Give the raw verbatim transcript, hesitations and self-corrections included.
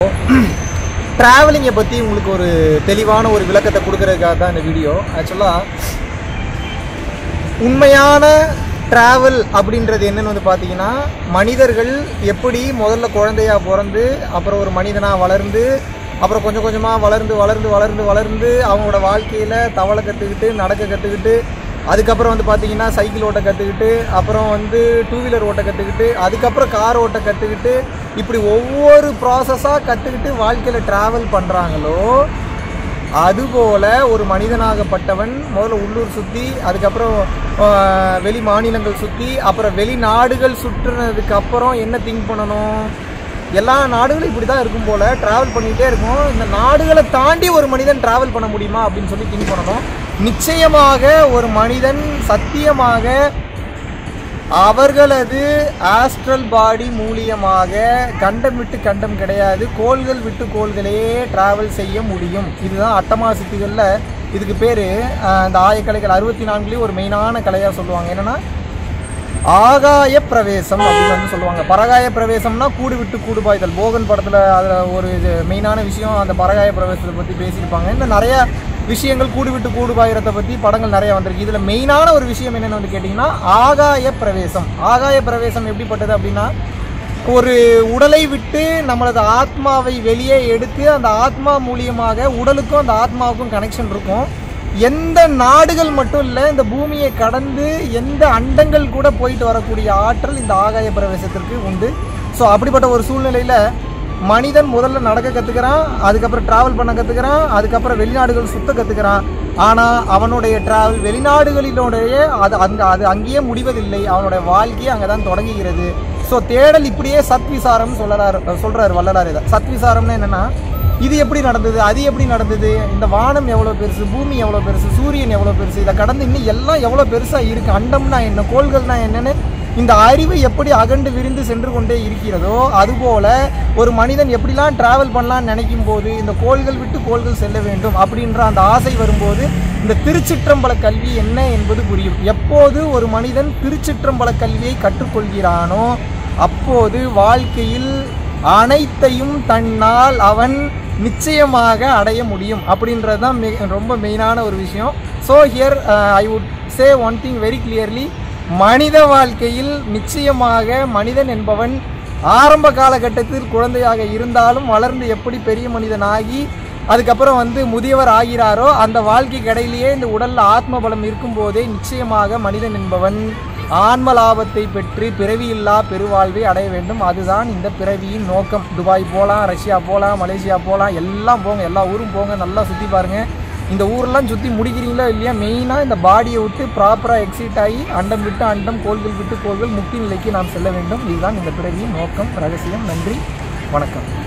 ட்ராவலிங்கை பற்றி உங்களுக்கு ஒரு தெளிவான ஒரு விளக்கத்தை கொடுக்கறதுக்காக தான் இந்த வீடியோ. ஆக்சுவலாக உண்மையான ட்ராவல் அப்படின்றது என்னென்னு வந்து பார்த்தீங்கன்னா, மனிதர்கள் எப்படி முதல்ல குழந்தையாக பிறந்து அப்புறம் ஒரு மனிதனாக வளர்ந்து அப்புறம் கொஞ்சம் கொஞ்சமாக வளர்ந்து வளர்ந்து வளர்ந்து வளர்ந்து அவங்களோட வாழ்க்கையில் தவளை கற்றுக்கிட்டு நடக்க கற்றுக்கிட்டு அதுக்கப்புறம் வந்து பார்த்தீங்கன்னா சைக்கிள் ஓட்ட கற்றுக்கிட்டு அப்புறம் வந்து டூ வீலர் ஓட்ட கற்றுக்கிட்டு அதுக்கப்புறம் கார் ஓட்ட கற்றுக்கிட்டு இப்படி ஒவ்வொரு ப்ராசஸாக கற்றுக்கிட்டு வாழ்க்கையில் ட்ராவல் பண்ணுறாங்களோ, அதுபோல் ஒரு மனிதனாகப்பட்டவன் முதல்ல உள்ளூர் சுற்றி அதுக்கப்புறம் வெளி மாநிலங்கள் சுற்றி அப்புறம் வெளிநாடுகள் சுற்றுனதுக்கப்புறம் என்ன திங்க் பண்ணணும், எல்லா நாடுகளும் இப்படி தான் இருக்கும் போல் ட்ராவல் பண்ணிகிட்டே இருக்கும். இந்த நாடுகளை தாண்டி ஒரு மனிதன் ட்ராவல் பண்ண முடியுமா அப்படின்னு சொல்லி திங்க் பண்ணணும். நிச்சயமாக ஒரு மனிதன் சத்தியமாக அவர்களது ஆஸ்ட்ரல் பாடி மூலியமாக கண்டம் விட்டு கண்டம் கிடையாது, கோள்கள் விட்டு கோள்களே ட்ராவல் செய்ய முடியும். இதுதான் அட்டமா சித்திகளில் இதுக்கு பேர். இந்த ஆயக்கலைகள் அறுபத்தி நான்குலேயும் ஒரு மெயினான கலையாக சொல்லுவாங்க. என்னென்னா ஆகாய பிரவேசம் அப்படின்னு வந்து சொல்லுவாங்க. பரகாய பிரவேசம்னா கூடு விட்டு கூடு பாய்தல். போகன் படத்தில் அதில் ஒரு மெயினான விஷயம் அந்த பரகாய பிரவேசத்தை பற்றி பேசியிருப்பாங்க. இன்னும் நிறையா விஷயங்கள் கூடு விட்டு கூடு பாயிரத்தை பற்றி படங்கள் நிறையா வந்திருக்கு. இதில் மெயினான ஒரு விஷயம் என்னென்னு வந்து கேட்டிங்கன்னா ஆகாய பிரவேசம். ஆகாய பிரவேசம் எப்படிப்பட்டது அப்படின்னா, ஒரு உடலை விட்டு நம்மளது ஆத்மாவை வெளியே எடுத்து அந்த ஆத்மா மூலியமாக உடலுக்கும் அந்த ஆத்மாவுக்கும் கனெக்ஷன் இருக்கும். எந்த நாடுகள் மட்டும் இல்லை, இந்த பூமியை கடந்து எந்த அண்டங்கள் கூட போயிட்டு வரக்கூடிய ஆற்றல் இந்த ஆகாய பிரவேசத்திற்கு உண்டு. ஸோ அப்படிப்பட்ட ஒரு சூழ்நிலையில் மனிதன் முதல்ல நடக்க கற்றுக்கிறான், அதுக்கப்புறம் ட்ராவல் பண்ண கற்றுக்கிறான், அதுக்கப்புறம் வெளிநாடுகள் சுத்த கற்றுக்கிறான். ஆனால் அவனுடைய ட்ராவல் வெளிநாடுகளினுடைய அது அங்கே அது அங்கேயே முடிவதில்லை, அவனுடைய வாழ்க்கையே அங்கே தான் தொடங்குகிறது. ஸோ தேடல் இப்படியே சத்விசாரம்னு சொல்லறாரு சொல்கிறார் வள்ளலார். இதை சத்விசாரம்னு என்னென்னா, இது எப்படி நடந்தது, அது எப்படி நடந்தது, இந்த வானம் எவ்வளோ பெருசு, பூமி எவ்வளோ பெருசு, சூரியன் எவ்வளோ பெருசு, இதை கடந்து இன்னும் எல்லாம் எவ்வளோ பெருசாக இருக்குது, அண்டம்னா என்ன, கோள்கள்னா என்னென்னு இந்த அறிவை எப்படி அகண்டு விரிந்து சென்று கொண்டே இருக்கிறதோ, அதுபோல் ஒரு மனிதன் எப்படிலாம் ட்ராவல் பண்ணலான்னு நினைக்கும் போது இந்த கோள்கள் விட்டு கோள்கள் செல்ல வேண்டும் அப்படின்ற அந்த ஆசை வரும்போது இந்த திருச்சிற்றம்பல கல்வி என்ன என்பது புரியும். எப்போது ஒரு மனிதன் திருச்சிற்றம்பல கல்வியை கற்றுக்கொள்கிறானோ அப்போது வாழ்க்கையில் அனைத்தையும் தன்னால் அவன் நிச்சயமாக அடைய முடியும் அப்படின்றது தான் மெ ரொம்ப மெயினான ஒரு விஷயம். So here I would say one thing very clearly, மனித வாழ்க்கையில் நிச்சயமாக மனிதன் என்பவன் ஆரம்ப காலகட்டத்தில் குழந்தையாக இருந்தாலும் வளர்ந்து எப்படி பெரிய மனிதனாகி அதுக்கப்புறம் வந்து முதியவர் ஆகிறாரோ அந்த வாழ்க்கைக்கு இடையிலேயே இந்த உடலில் ஆத்ம பலம் இருக்கும்போதே நிச்சயமாக மனிதன் என்பவன் ஆன்ம லாபத்தை பெற்று பிறவியில்லா பெருவாழ்வை அடைய வேண்டும். அதுதான் இந்த பிறவியின் நோக்கம். துபாய் போகலாம், ரஷ்யா போகலாம், மலேசியா போகலாம், எல்லாம் போங்க, எல்லா ஊரும் போங்க, நல்லா சுற்றி பாருங்கள். இந்த ஊரெல்லாம் சுற்றி முடிக்கிறீங்களோ இல்லையா, மெயினாக இந்த பாடியை விட்டு ப்ராப்பராக எக்ஸிட் ஆகி அண்டம் விட்டு அண்டம் கோள்கள் விட்டு கோள்கள் முக்தி நிலைக்கு நாம் செல்ல வேண்டும். இதுதான் இந்த பிறவியின் நோக்கம், ரகசியம். நன்றி, வணக்கம்.